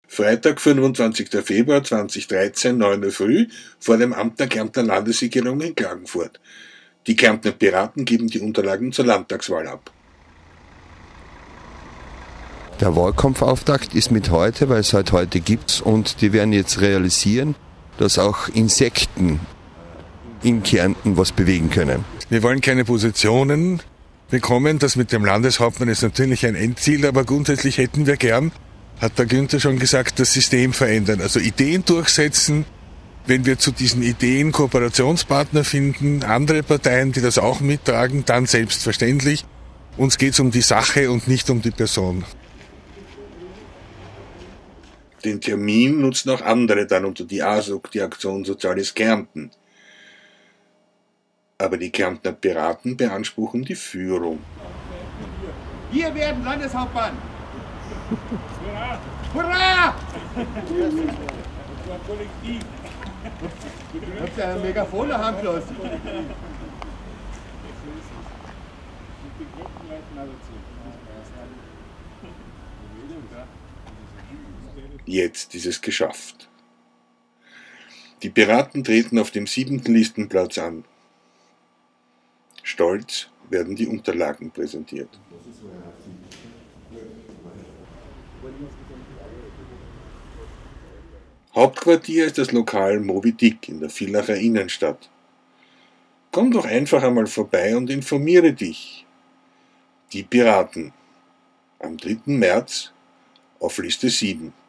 Freitag, 25. Februar 2013, 9 Uhr früh, vor dem Amt der Kärntner Landesregierung in Klagenfurt. Die Kärntner Piraten geben die Unterlagen zur Landtagswahl ab. Der Wahlkampfauftakt ist mit heute, weil es halt heute gibt, und die werden jetzt realisieren, dass auch Insekten in Kärnten was bewegen können. Wir wollen keine Positionen bekommen. Das mit dem Landeshauptmann ist natürlich ein Endziel, aber grundsätzlich hätten wir gern, hat der Günther schon gesagt, das System verändern. Also Ideen durchsetzen, wenn wir zu diesen Ideen Kooperationspartner finden, andere Parteien, die das auch mittragen, dann selbstverständlich. Uns geht es um die Sache und nicht um die Person. Den Termin nutzen auch andere dann unter die ASOK, die Aktion Soziales Kärnten. Aber die Kärntner Piraten beanspruchen die Führung. Wir werden Landeshauptmann! Hurra! Du hast ja ein Megafon daheim gelassen. Jetzt ist es geschafft. Die Piraten treten auf dem 7. Listenplatz an. Stolz werden die Unterlagen präsentiert. Hauptquartier ist das Lokal Moby Dick in der Villacher Innenstadt. Komm doch einfach einmal vorbei und informiere dich. Die Piraten. Am 3. März auf Liste 7.